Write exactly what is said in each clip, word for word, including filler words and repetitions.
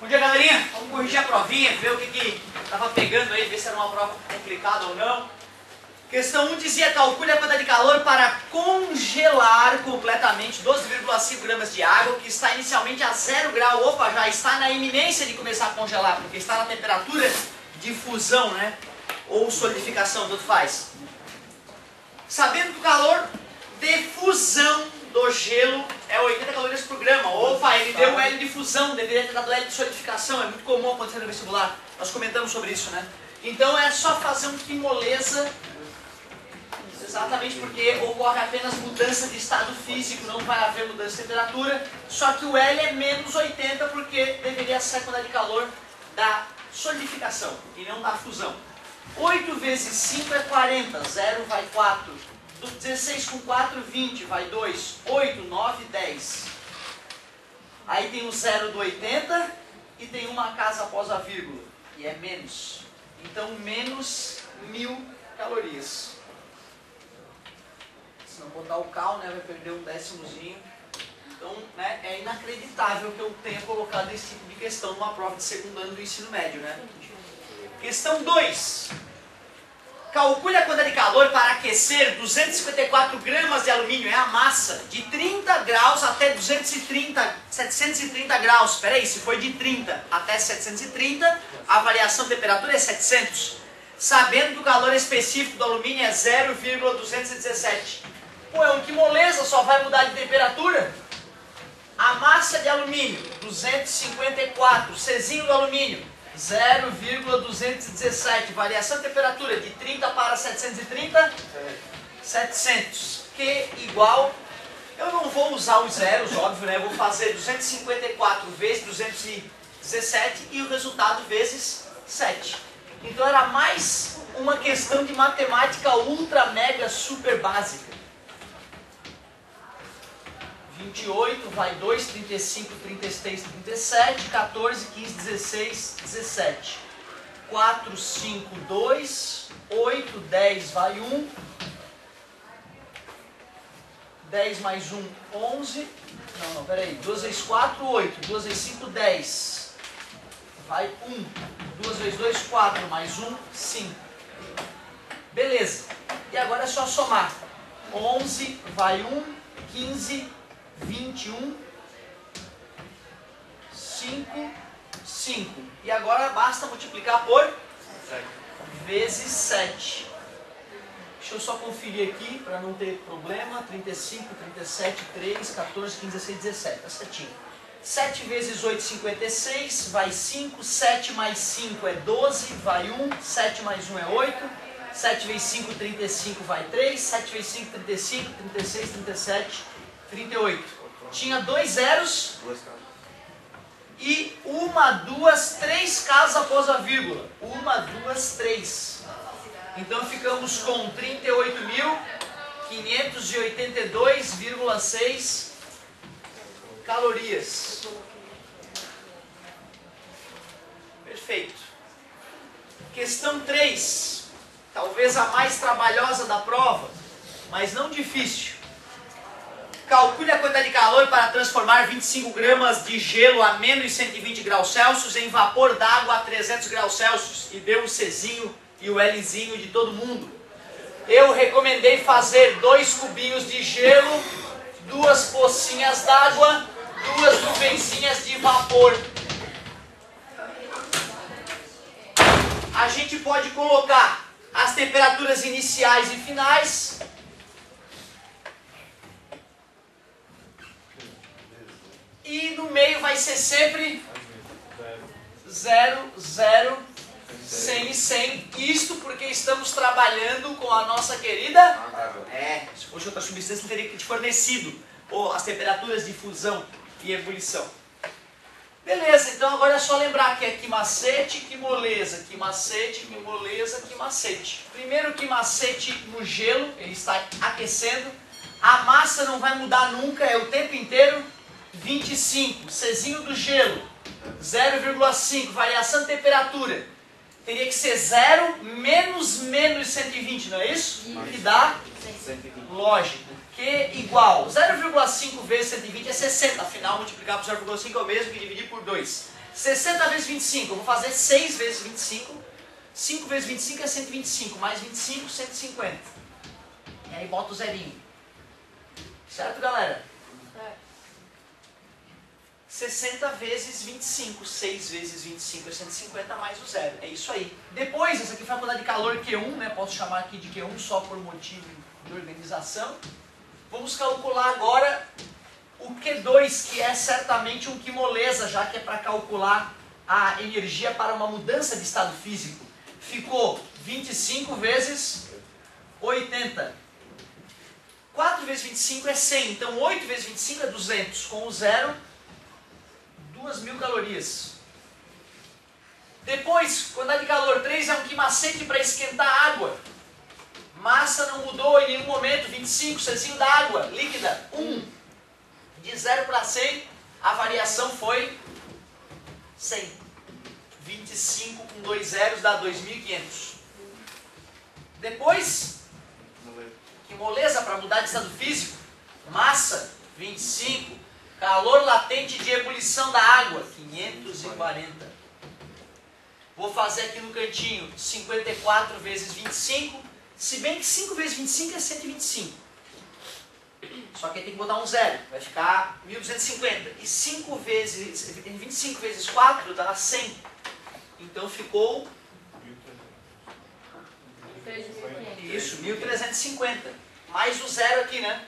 Bom dia, galerinha. Vamos corrigir a provinha, ver o que que estava pegando aí, ver se era uma prova complicada ou não. Questão um dizia: calcule a quantidade de calor para congelar completamente doze vírgula cinco gramas de água que está inicialmente a zero grau. Opa, já está na iminência de começar a congelar, porque está na temperatura de fusão, né? Ou solidificação, tanto faz. Sabendo que o calor de fusão do gelo é oitenta calorias por grama. Opa, ele deu o L de fusão, deveria ter dado L de solidificação. É muito comum acontecer no vestibular. Nós comentamos sobre isso, né? Então é só fazer um quimolesa, exatamente porque ocorre apenas mudança de estado físico, não vai haver mudança de temperatura. Só que o L é menos oitenta porque deveria ser a quantidade de calor da solidificação e não da fusão. oito vezes cinco é quarenta, zero vai quatro. dezesseis com quatro, vinte, vai dois, oito, nove, dez. Aí tem o zero do oitenta e tem uma casa após a vírgula, e é menos. Então, menos mil calorias. Se não botar o cal, né, vai perder um décimozinho. Então, né, é inacreditável que eu tenha colocado esse tipo de questão numa prova de segundo ano do ensino médio, né? Questão dois. Calcule a quantidade de calor para aquecer duzentos e cinquenta e quatro gramas de alumínio, é a massa, de trinta graus até duzentos e trinta, setecentos e trinta graus. Espera aí, se foi de trinta até setecentos e trinta, a variação de temperatura é setecentos. Sabendo que o calor específico do alumínio é zero vírgula duzentos e dezessete. Pô, é um quimolesa, só vai mudar de temperatura? A massa de alumínio, duzentos e cinquenta e quatro, Czinho do alumínio, zero vírgula duzentos e dezessete, variação de temperatura de trinta para setecentos e trinta, setecentos, que igual, eu não vou usar os zeros, óbvio, né? Eu vou fazer duzentos e cinquenta e quatro vezes duzentos e dezessete e o resultado vezes sete. Então era mais uma questão de matemática ultra, mega, super básica. vinte e oito, vai dois, trinta e cinco, trinta e seis, trinta e sete, quatorze, quinze, dezesseis, dezessete. quatro, cinco, dois, oito, dez, vai um. dez mais um, onze. Não, não, peraí. duas vezes quatro, oito. duas vezes cinco, dez. Vai um. duas vezes dois, quatro. Mais um, cinco. Beleza. E agora é só somar. onze, vai um. quinze, vinte e um, cinco, cinco. E agora basta multiplicar por sete. Vezes sete. Deixa eu só conferir aqui para não ter problema. trinta e cinco, trinta e sete, três, quatorze, quinze, dezesseis, dezessete. Tá certinho. sete vezes oito, cinquenta e seis. Vai cinco. sete mais cinco é doze. Vai um. sete mais um é oito. sete vezes cinco, trinta e cinco, vai três. sete vezes cinco, trinta e cinco. trinta e seis, trinta e sete. trinta e oito. Tinha dois zeros e uma, duas, três casas após a vírgula. Uma, duas, três. Então ficamos com trinta e oito mil quinhentos e oitenta e dois vírgula seis calorias. Perfeito. Questão três. Talvez a mais trabalhosa da prova, mas não difícil. Calcule a quantidade de calor para transformar vinte e cinco gramas de gelo a menos cento e vinte graus Celsius em vapor d'água a trezentos graus Celsius. E deu o Czinho e o Lzinho de todo mundo. Eu recomendei fazer dois cubinhos de gelo, duas pocinhas d'água, duas nuvenzinhas de vapor. A gente pode colocar as temperaturas iniciais e finais. E no meio vai ser sempre zero, zero, cem e cem. Isto porque estamos trabalhando com a nossa querida... É, se fosse outra substância, teria que te fornecido ou as temperaturas de fusão e ebulição. Beleza, então agora é só lembrar que é quimacete, quimolesa, quimacete, quimolesa, quimacete. Primeiro quimacete no gelo, ele está aquecendo. A massa não vai mudar nunca, é o tempo inteiro. vinte e cinco, Czinho do gelo, zero vírgula cinco, variação de temperatura. Teria que ser zero menos menos cento e vinte, não é isso? isso. Que dá? cento e vinte. Lógico. Que igual zero vírgula cinco vezes cento e vinte é sessenta. Afinal, multiplicar por zero vírgula cinco é o mesmo que dividir por dois. sessenta vezes vinte e cinco, eu vou fazer seis vezes vinte e cinco. cinco vezes vinte e cinco é cento e vinte e cinco, mais vinte e cinco, cento e cinquenta. E aí bota o zerinho. Certo, galera? É. sessenta vezes vinte e cinco, seis vezes vinte e cinco é cento e cinquenta mais o zero. É isso aí. Depois, essa aqui foi a quantidade de calor Q um, né? Posso chamar aqui de Q um só por motivo de organização. Vamos calcular agora o Q dois, que é certamente um quimolesa, já que é para calcular a energia para uma mudança de estado físico. Ficou vinte e cinco vezes oitenta. quatro vezes vinte e cinco é cem, então oito vezes vinte e cinco é duzentos. Com o zero, duas mil calorias. Depois, quantidade de calor três é um quimacete para esquentar água. Massa não mudou em nenhum momento, vinte e cinco, Czinho da água, líquida, um. De zero para cem, a variação foi cem. vinte e cinco com dois zeros dá dois mil e quinhentos. Depois, que moleza para mudar de estado físico. Massa, vinte e cinco. Calor latente de ebulição da água, quinhentos e quarenta. Vou fazer aqui no cantinho cinquenta e quatro vezes vinte e cinco. Se bem que cinco vezes vinte e cinco é cento e vinte e cinco. Só que aí tem que botar um zero. Vai ficar mil duzentos e cinquenta. E cinco vezes, vinte e cinco vezes quatro dá cem. Então ficou... Isso, mil trezentos e cinquenta. Mais o zero aqui, né?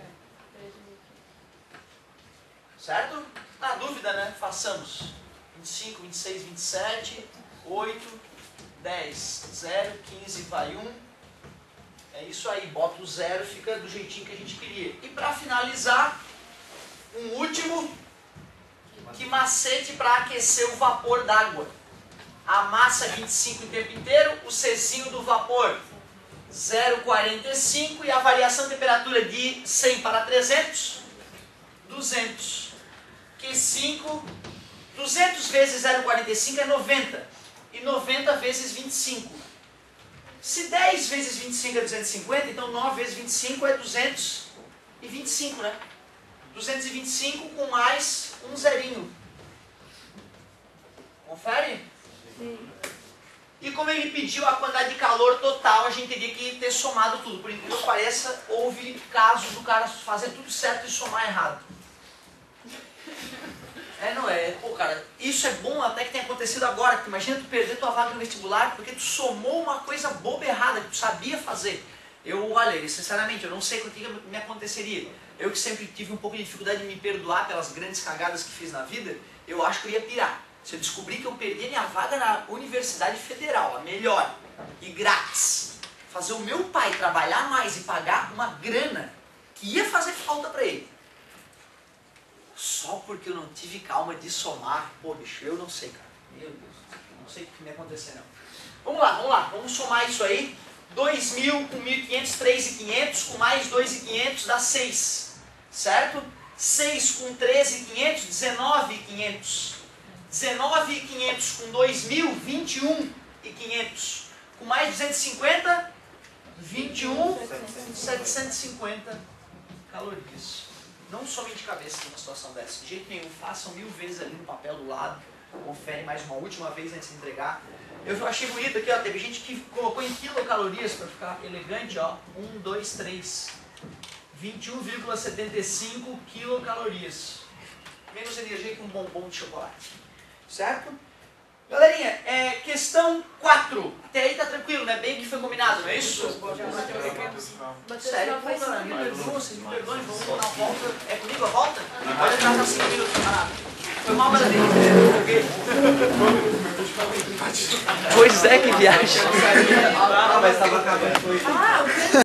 Certo? Na dúvida, né? Façamos. vinte e cinco, vinte e seis, vinte e sete, oito, dez, zero, quinze, vai um. É isso aí, bota o zero, fica do jeitinho que a gente queria. E para finalizar, um último que macete para aquecer o vapor d'água. A massa vinte e cinco o tempo inteiro, o Czinho do vapor zero vírgula quarenta e cinco e a variação de temperatura de cem para trezentos, duzentos. Q cinco, duzentos vezes zero vírgula quarenta e cinco é noventa. E noventa vezes vinte e cinco. Se dez vezes vinte e cinco é duzentos e cinquenta, então nove vezes vinte e cinco é duzentos e vinte e cinco, né? duzentos e vinte e cinco com mais um zerinho. Confere? Sim. E como ele pediu a quantidade de calor total, a gente teria que ter somado tudo. Por incrível que pareça, houve casos do cara fazer tudo certo e somar errado. É, não é? Pô, cara, isso é bom até que tenha acontecido agora. Porque imagina tu perder tua vaga no vestibular porque tu somou uma coisa boba errada que tu sabia fazer. Eu, olha, sinceramente, eu não sei o que me aconteceria. Eu que sempre tive um pouco de dificuldade de me perdoar pelas grandes cagadas que fiz na vida, eu acho que eu ia pirar. Se eu descobrir que eu perdi a minha vaga na Universidade Federal, a melhor, e grátis, fazer o meu pai trabalhar mais e pagar uma grana que ia fazer falta pra ele, só porque eu não tive calma de somar, pô, bicho, eu não sei, cara. Meu Deus, não sei o que me acontecer, não. Vamos lá, vamos lá, vamos somar isso aí. dois mil com mil e quinhentos, três mil e quinhentos, com mais dois mil e quinhentos dá seis, certo? seis com treze mil e quinhentos, dezenove mil e quinhentos. dezenove mil e quinhentos com dois mil, vinte e um mil e quinhentos. Com mais duzentos e cinquenta, vinte e um mil setecentos e cinquenta calorias. Não some de cabeça numa situação dessa, de jeito nenhum. Façam mil vezes ali no papel do lado. Confere mais uma última vez antes de entregar. Eu achei bonito aqui, ó. Teve gente que colocou em quilocalorias para ficar elegante, ó. um, dois, três. vinte e um vírgula setenta e cinco quilocalorias. Menos energia que um bombom de chocolate. Certo? Galerinha, é, questão quatro. Até aí tá tranquilo, né? Bem que foi combinado, não é isso? Sério, pô, galera, me perdoa, vocês me perdoem, vamos dar uma volta. É comigo a volta? Pode entrar para cinco minutos, camarada. Foi mal, galera. Pois é, que viagem. Ah, mas tava acabando. Ah, o